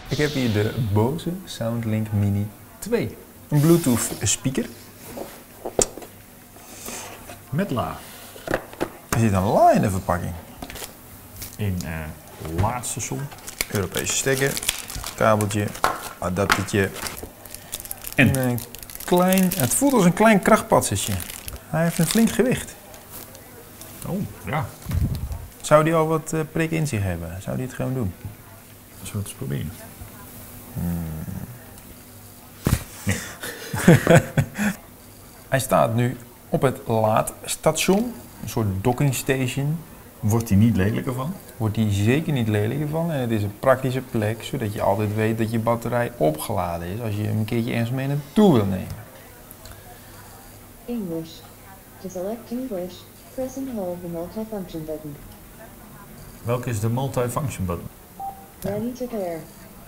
Ik heb hier de Bose SoundLink Mini 2. Een Bluetooth speaker. Met la. Er zit een la in de verpakking. In laadstation. Europese stekker, kabeltje, adaptertje. En een klein, het voelt als een klein krachtpatsetje. Hij heeft een flink gewicht. oh, ja. Zou die al wat prik in zich hebben? Zou die het gewoon doen? Zullen we het eens proberen? Nee. Hij staat nu op het laadstation, een soort docking station. Wordt hij niet lelijker van? Wordt hij zeker niet lelijker van en het is een praktische plek, zodat je altijd weet dat je batterij opgeladen is als je hem een keertje ergens mee naartoe wil nemen. English. To select English, press and hold the multifunction button. Welke is de multifunction button? Ready to pair.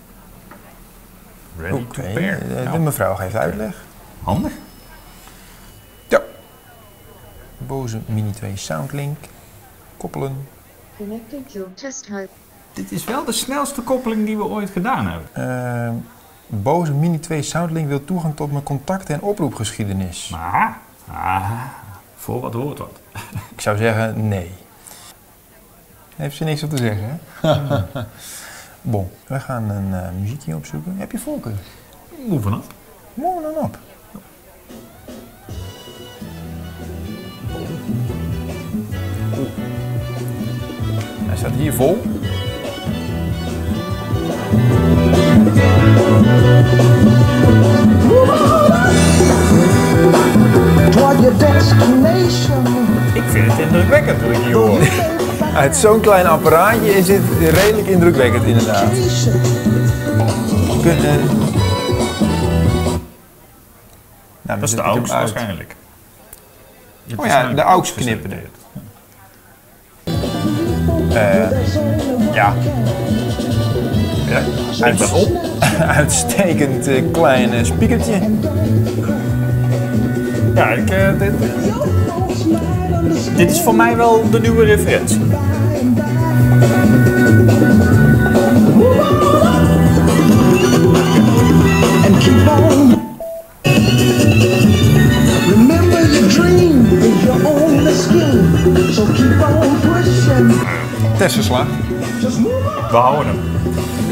Ready to pair. De Nou, mevrouw geeft uitleg. handig. Ja. Bose Mini 2 SoundLink. Koppelen. Connected to test type. Dit is wel de snelste koppeling die we ooit gedaan hebben. Bose Mini 2 SoundLink wil toegang tot mijn contacten en oproepgeschiedenis. Maar, voor wat hoort wat. Ik zou zeggen nee. Heeft ze niks op te zeggen, hè? Bon, we gaan een muziekje opzoeken. Heb je voorkeur? Move vanaf. Mooi dan op. Hij staat hier vol. Ik vind het indrukwekkend wat ik hier hoor. Uit zo'n klein apparaatje is dit redelijk indrukwekkend inderdaad. Nou, Dat is de aux waarschijnlijk. Oh ja, de aux knippen. Ja. Uitstekend klein speakertje. Ja, dit is voor mij wel de nieuwe referentie. Tessenslag. We houden hem.